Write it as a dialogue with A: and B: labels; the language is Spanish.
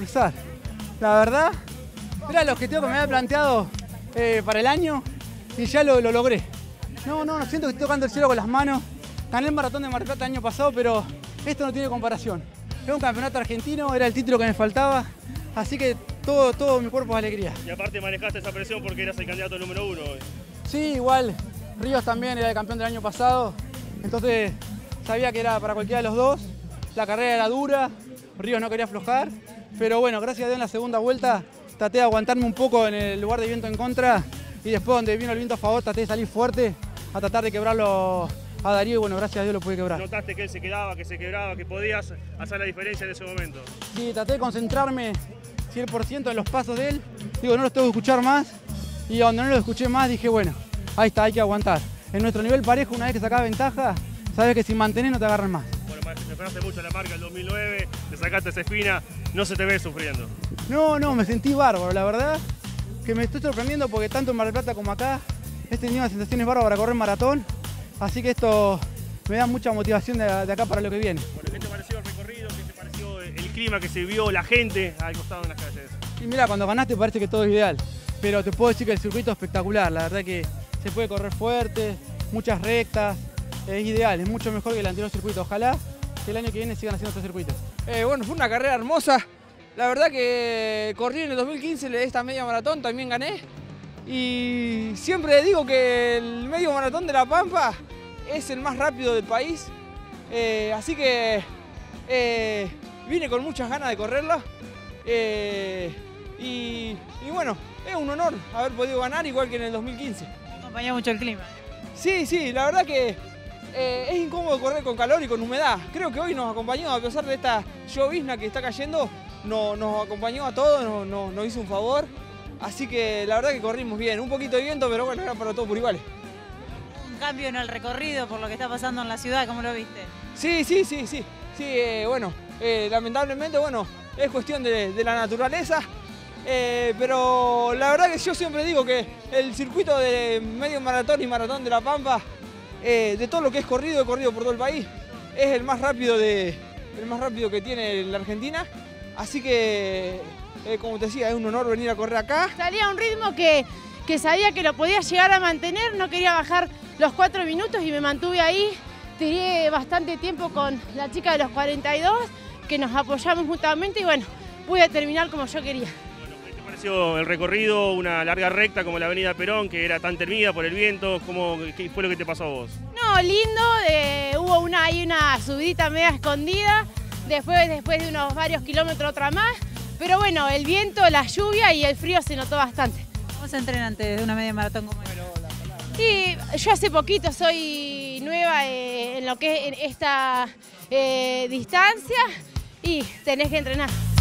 A: cruzar. La verdad, era el objetivo que me había planteado para el año y ya lo logré. No, siento que estoy tocando el cielo con las manos. Gané el maratón de Mar del Plata el año pasado, pero esto no tiene comparación. Es un campeonato argentino, era el título que me faltaba, así que todo mi cuerpo es alegría.
B: Y aparte manejaste esa presión porque eras el candidato número 1 hoy.
A: Sí, igual, Ríos también era el campeón del año pasado, entonces sabía que era para cualquiera de los dos. La carrera era dura, Ríos no quería aflojar, pero bueno, gracias a Dios en la segunda vuelta traté de aguantarme un poco en el lugar de viento en contra y después donde vino el viento a favor traté de salir fuerte a tratar de quebrarlo a Darío y bueno, gracias a Dios lo pude quebrar.
B: ¿Notaste que él se quedaba, que se quebraba, que podías hacer la diferencia en ese momento?
A: Sí, traté de concentrarme 100% en los pasos de él, digo, no los tengo que escuchar más y donde no los escuché más dije, bueno, ahí está, hay que aguantar. En nuestro nivel parejo, una vez que sacás ventaja, sabes que si mantenés no te agarran más.
B: Bueno, mejoraste mucho la marca el 2009, te sacaste esa espina, no se te ve sufriendo.
A: No, me sentí bárbaro, la verdad que me estoy sorprendiendo porque tanto en Mar del Plata como acá he tenido unas sensaciones bárbaras para correr maratón, así que esto me da mucha motivación de acá para lo que viene.
B: Bueno, ¿qué te pareció el recorrido? ¿Qué te pareció el clima que se vio, la gente al costado en las calles?
A: Y mira, cuando ganaste parece que todo es ideal, pero te puedo decir que el circuito es espectacular, la verdad que se puede correr fuerte, muchas rectas, es ideal, es mucho mejor que el anterior circuito, ojalá que el año que viene sigan haciendo estos circuitos.
C: Bueno, fue una carrera hermosa, la verdad que corrí en el 2015 esta media maratón, también gané y siempre digo que el medio maratón de La Pampa es el más rápido del país, así que vine con muchas ganas de correrla y bueno, es un honor haber podido ganar igual que en el 2015.
D: Acompañó mucho el clima.
C: Sí, la verdad que es incómodo correr con calor y con humedad. Creo que hoy nos acompañó, a pesar de esta llovizna que está cayendo, nos acompañó a todos, nos hizo un favor. Así que la verdad que corrimos bien, un poquito de viento, pero bueno, era para todos por iguales.
D: Un cambio en el recorrido por lo que está pasando en la ciudad, ¿cómo lo viste?
C: Sí, bueno, lamentablemente, bueno, es cuestión de la naturaleza. Pero la verdad que yo siempre digo que el circuito de medio maratón y maratón de La Pampa, de todo lo que es corrido, he corrido por todo el país, es el más rápido que tiene la Argentina. Así que, como te decía, es un honor venir a correr acá.
E: Salía a un ritmo que sabía que lo podía llegar a mantener, no quería bajar los 4 minutos y me mantuve ahí. Tiré bastante tiempo con la chica de los 42, que nos apoyamos mutuamente y bueno, pude terminar como yo quería.
B: ¿Qué te pareció el recorrido, una larga recta como la avenida Perón, que era tan temida por el viento? ¿Qué fue lo que te pasó a vos?
E: No, lindo, hubo ahí una subidita media escondida, después de unos varios kilómetros otra más, pero bueno, el viento, la lluvia y el frío se notó bastante.
D: ¿Cómo se entrena antes de una media maratón como esta?
E: Y yo hace poquito soy nueva en lo que es en esta distancia y tenés que entrenar.